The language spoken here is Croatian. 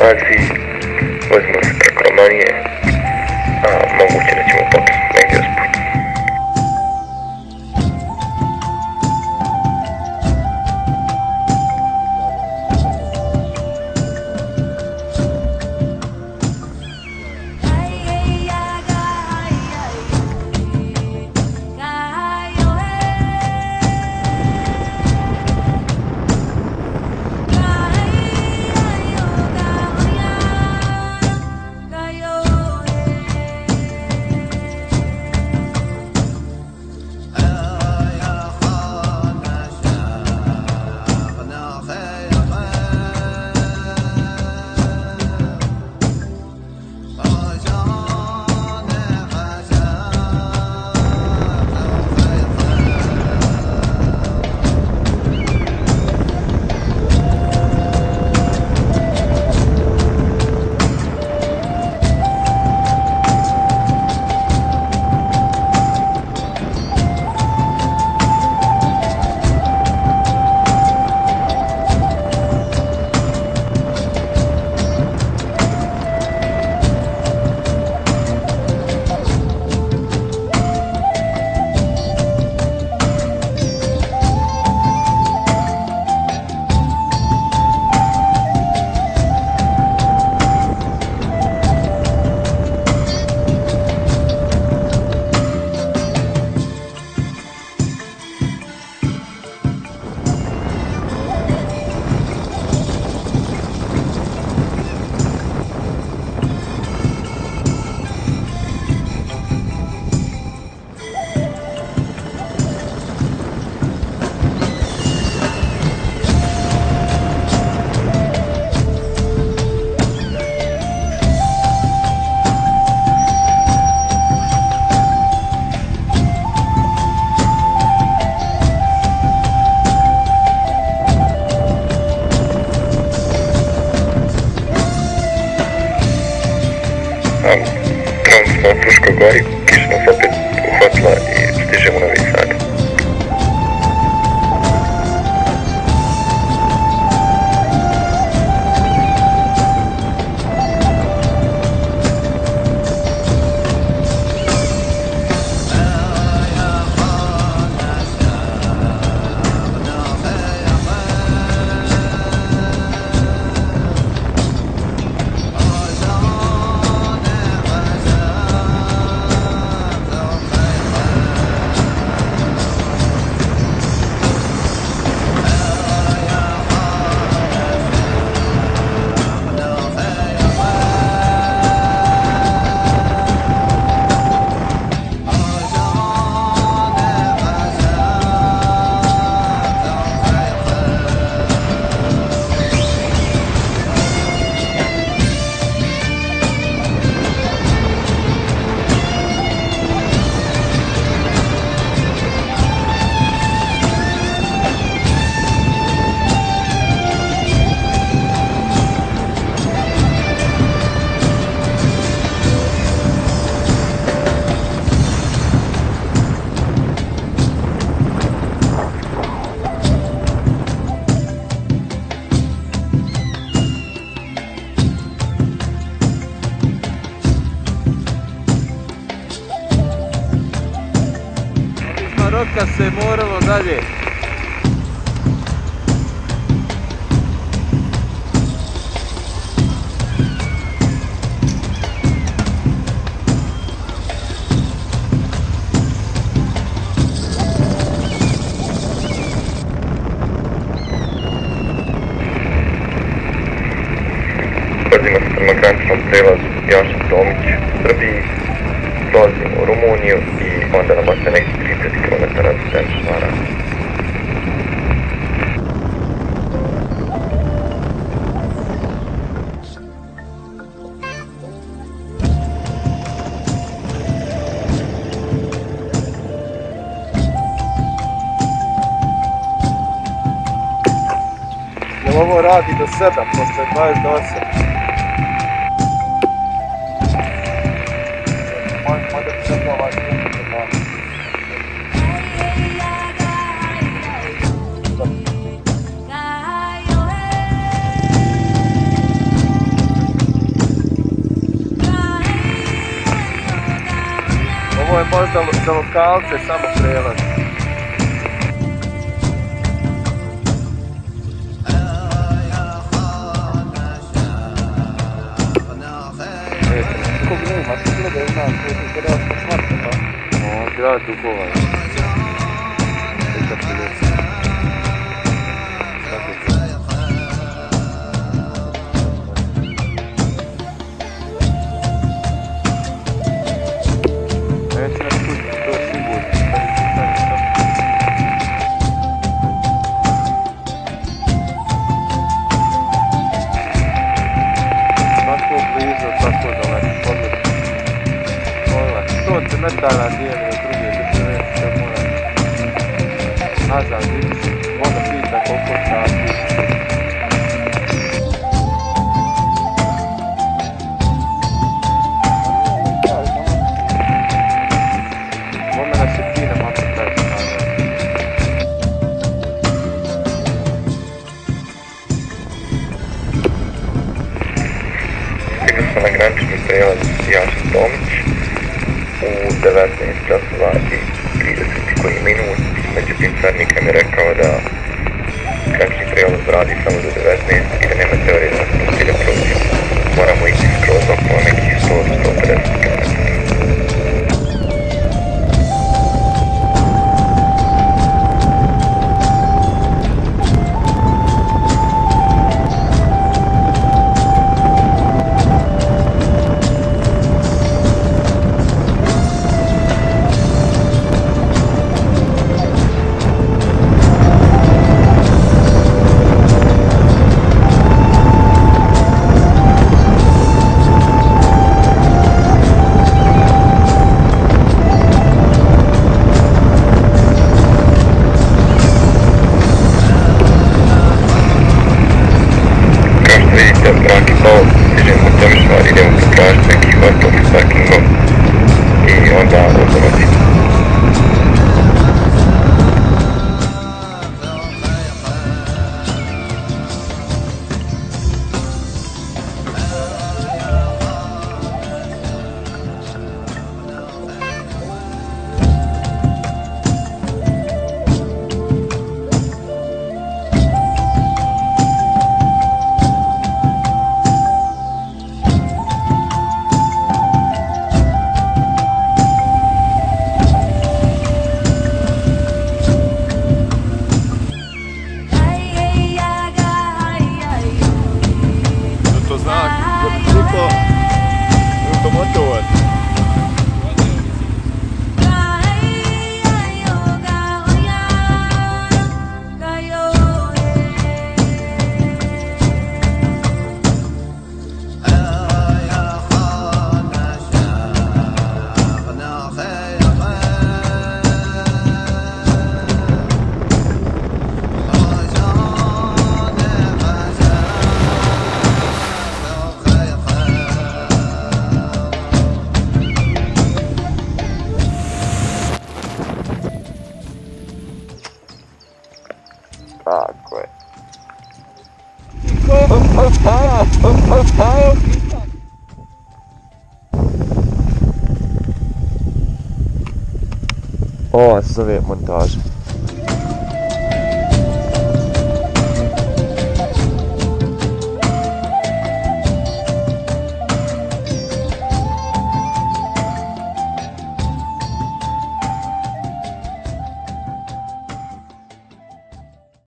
Aziji, vozimo se preko Romanije, a moguće da ćemo potom negdje usput. Trenutno smo u Fruškoj gori, kiša nas opet uhvatila i stižemo u Novi Sad. Maroka se moralo dalje. Vozimo se prema graničnom prelazu Jaša Tomić u Srbiji, dolazimo u Rumuniju i onda nam ostaje nekih 30 km do Temišvara. Jel ovo radi do 7, posle 20 do 8? Možda bi se ovaj je možda za lokalce samo prelaz. Kog nema, što gleda ima koji se grad po smarta, pa? No, grad Dugova. Neka priljeca. Tako je to. Neće nas pustiti, to je sigurno. Tako blizu, tako daleko. Pogledaj, 100 metara dijeli od druge države, što mora nazad ići. Onda pita koliko sati. Ome nas je fina mapa taj nazad. Stigli smo na granični prijelaz Jaša Tomić u 19 časova i 30 koji minut. Međutim, carnika mi je rekao da granični prijelaz radi samo do 19 i da nema teorije da nas pusti da prođemo. Moramo ići skroz okolo nekih 100-150 km. Dragi Paul, stižemo u Tomišvar, idemo potražiti neki hotel s parkingom i onda odlaziti. To znak, da bi ciklo automotovac. Tako je. Ovo se zove montaža.